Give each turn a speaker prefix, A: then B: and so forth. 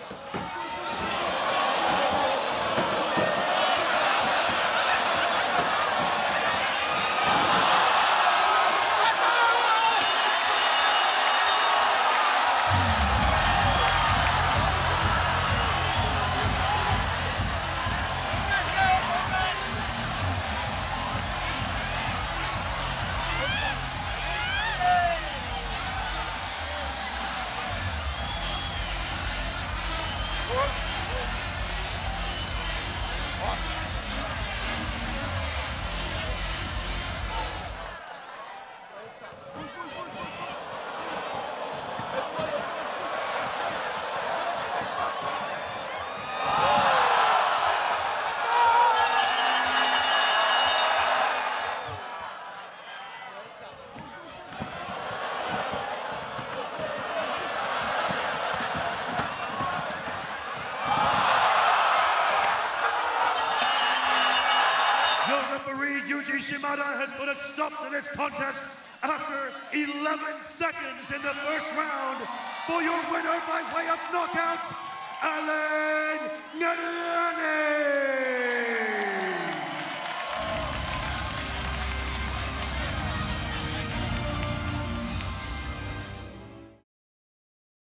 A: Has put a stop to this contest after 11 seconds in the first round for your winner by way of knockout, Alain Ngalani.